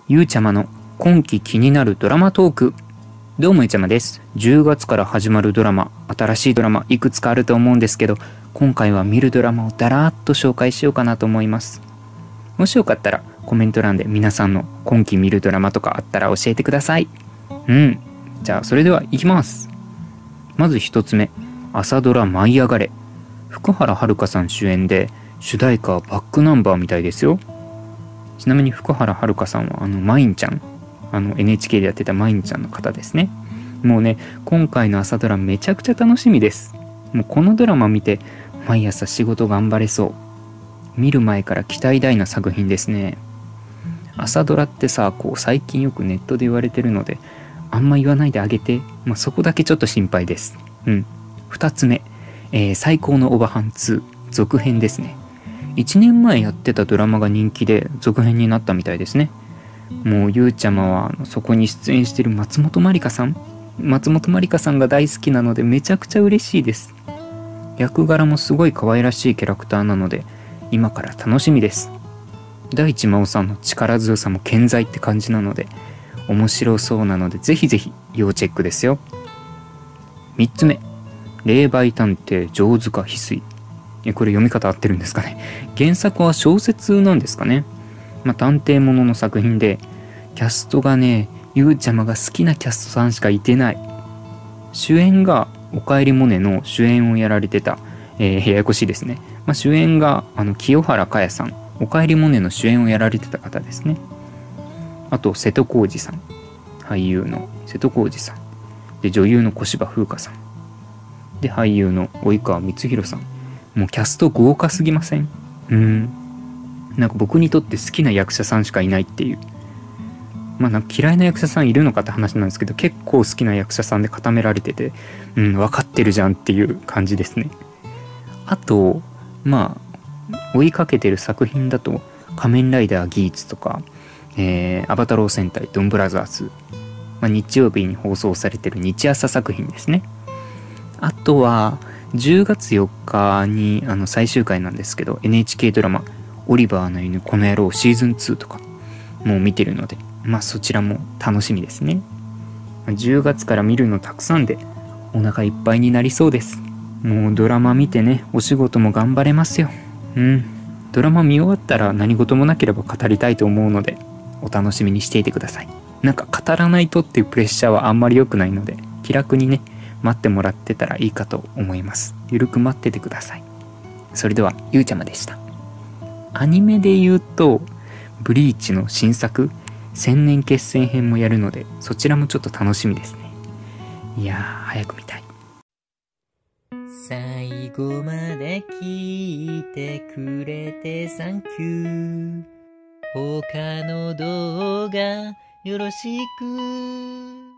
ゆうちゃまの今期気になるドラマトーク。どうもゆうちゃまです。10月から始まるドラマ、新しいドラマいくつかあると思うんですけど、今回は見るドラマをだらーっと紹介しようかなと思います。もしよかったらコメント欄で皆さんの今期見るドラマとかあったら教えてください。じゃあそれではいきます。まず一つ目、朝ドラ舞い上がれ。福原遥さん主演で、主題歌はバックナンバーみたいですよ。ちなみに福原遥さんはマインちゃん、NHK でやってたマインちゃんの方ですね。もうね、今回の朝ドラめちゃくちゃ楽しみです。もうこのドラマ見て毎朝仕事頑張れそう。見る前から期待大な作品ですね。朝ドラってさ、最近よくネットで言われてるので、あんま言わないであげて、そこだけちょっと心配です。2つ目、最高のオバハン2続編ですね。1年前やってたドラマが人気で続編になったみたいですね。もうゆうちゃまはそこに出演してる松本まりかさんが大好きなのでめちゃくちゃ嬉しいです。役柄もすごい可愛らしいキャラクターなので今から楽しみです。大地真央さんの力強さも健在って感じなので面白そうなのでぜひぜひ要チェックですよ。3つ目、霊媒探偵城塚翡翠。これ読み方合ってるんですかね。原作は小説なんですかね。探偵ものの作品で、キャストがね、ゆうちゃまが好きなキャストさんしかいてない。主演がおかえりモネの主演をやられてた、ややこしいですね。主演が清原果耶さん、おかえりモネの主演をやられてた方ですね。あと瀬戸康史さん、俳優の瀬戸康史さんで、女優の小芝風花さんで、俳優の及川光博さん。もうキャスト豪華すぎません？なんか僕にとって好きな役者さんしかいないっていう。なんか嫌いな役者さんいるのかって話なんですけど、結構好きな役者さんで固められてて、分かってるじゃんっていう感じですね。あと、追いかけてる作品だと、仮面ライダーギーツとか、アバタロー戦隊ドンブラザーズ、日曜日に放送されてる日朝作品ですね。あとは、10月4日に最終回なんですけど NHK ドラマオリバーの犬この野郎シーズン2とかもう見てるので、そちらも楽しみですね。10月から見るのたくさんでお腹いっぱいになりそうです。もうドラマ見てね、お仕事も頑張れますよ。ドラマ見終わったら何事もなければ語りたいと思うのでお楽しみにしていてください。なんか語らないとっていうプレッシャーはあんまり良くないので気楽にね待ってもらってたらいいかと思います。ゆるく待っててください。それではゆうちゃまでした。アニメで言うとブリーチの新作千年決戦編もやるのでそちらもちょっと楽しみですね。いやー早く見たい。 最後まで聞いてくれてサンキュー。他の動画よろしく。